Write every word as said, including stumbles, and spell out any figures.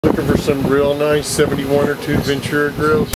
Looking for some real nice seventy-one or two Ventura Grilles.